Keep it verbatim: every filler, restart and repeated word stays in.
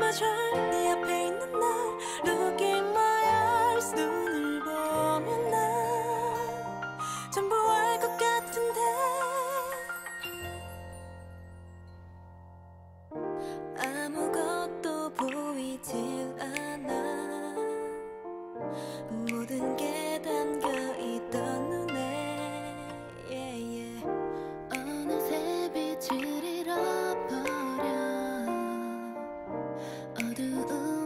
도와줘 네 앞에 있는 날 Look in my eyes 눈을 보면 난 전부 알 것 같은데 아무것도 보이질 않아 모든 게 담겨있던 눈에 yeah, yeah. 어느새 빛을 잃어버려 어두운